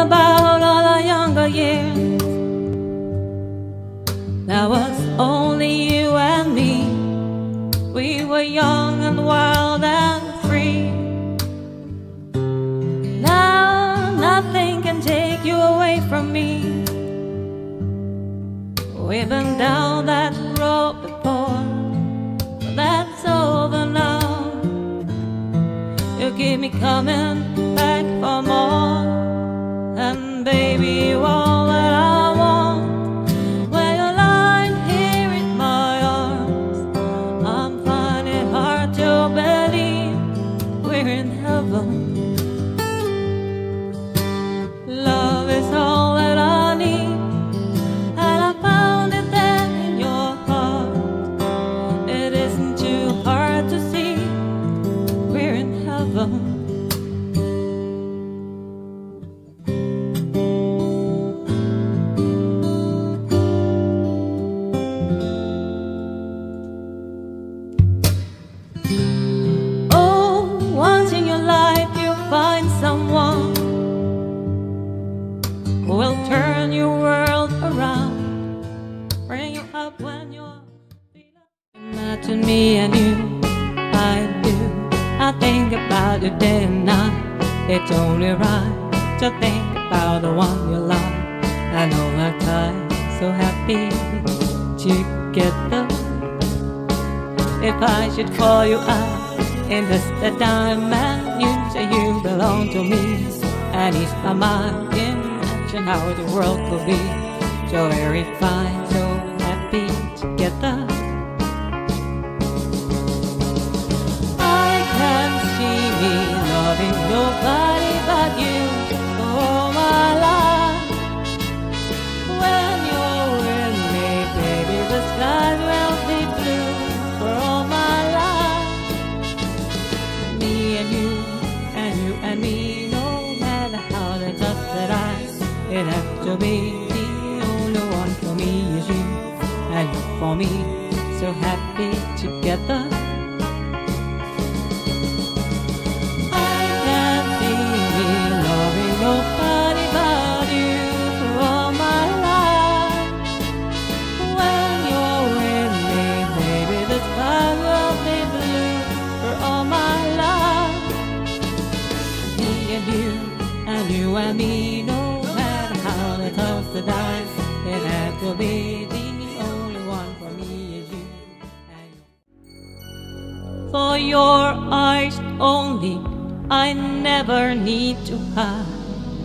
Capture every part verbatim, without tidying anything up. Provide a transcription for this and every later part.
about all our younger years. There was only you and me. We were young and wild and free. Now nothing can take you away from me. We've been down that road before, but that's over now. You keep me coming back for more, and baby, you all that I want. When you're lying here in my arms, I'm finding it hard to believe we're in heaven. Love is all that I need, and I found it there in your heart. It isn't too hard to see we're in heaven. Someone who will turn your world around, bring you up when you're feeling. Imagine me and you, I do. I think about you day and night. It's only right to think about the one you love. I know that I'm so happy together. If I should call you out in this the diamond, you say you belong to me, and it's my mind imagine how the world could be so very fine, so happy together. I can see me loving nobody but you all my life. When you're with me, baby, the skies will be blue for all my life. Me and you, and you and me, no matter how the tough that I, it has to be. The only one for me is you, and you for me, so happy together. I can't see me loving nobody but you for all my life. When you're with me, baby, the sky will be blue for all my life. And you, and you and me, no matter how the tough the dice, it had to be. The only one for me is you, and you. For your eyes only, I never need to hide.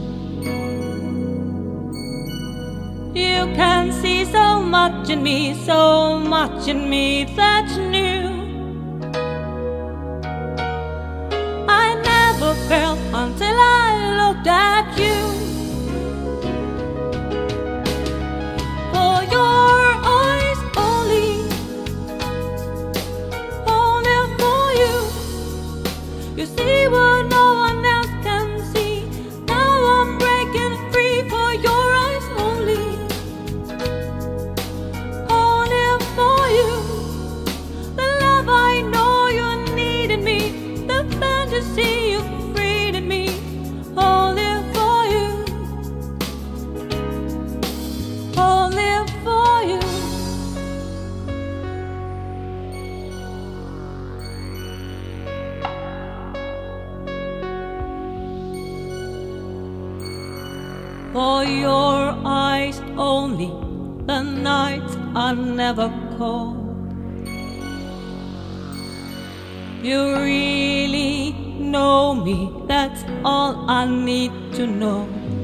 You can see so much in me, so much in me that's new. Felt until I looked at you. For your eyes only, only for you. You see what no one else can see. Now I'm breaking free for your eyes only, only for you. The love I know you needed me, the fantasy you me, only for you, only for you. For your eyes only, the nights are never cold. You really know me, that's all I need to know.